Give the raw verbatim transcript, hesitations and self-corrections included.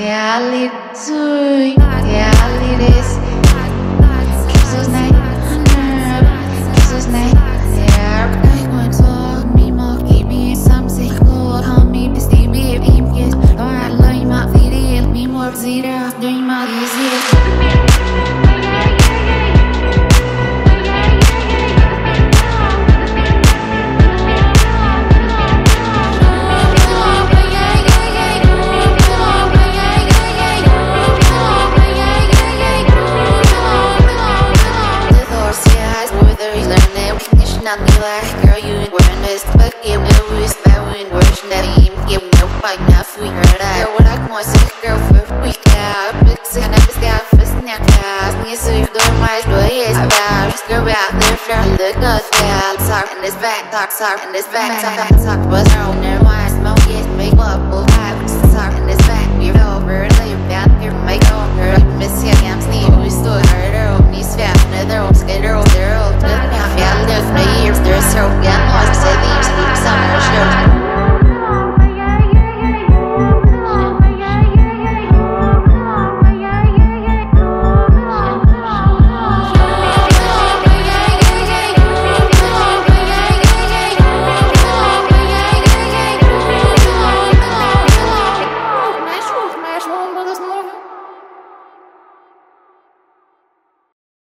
reality, realities. Krystal's night, Krystal's night. I want to me more, give me something good. Hold me, this day, babe, I'm kiss. Oh, I love my video, me more zero, doing my easy. Girl, you ain't wearing this, but give me a wrist, I wouldn't work, that ain't give no fight, now free her that. Girl, what I want, sick girl, for we got, big sick, and I was got first in that class. Me, so you don't mind, but yes, I got this girl out there, for look good, yeah, talk, and this back, talk, talk, and this back, talk, talk, was her own, never mind, smoke, yes, make up, we'll have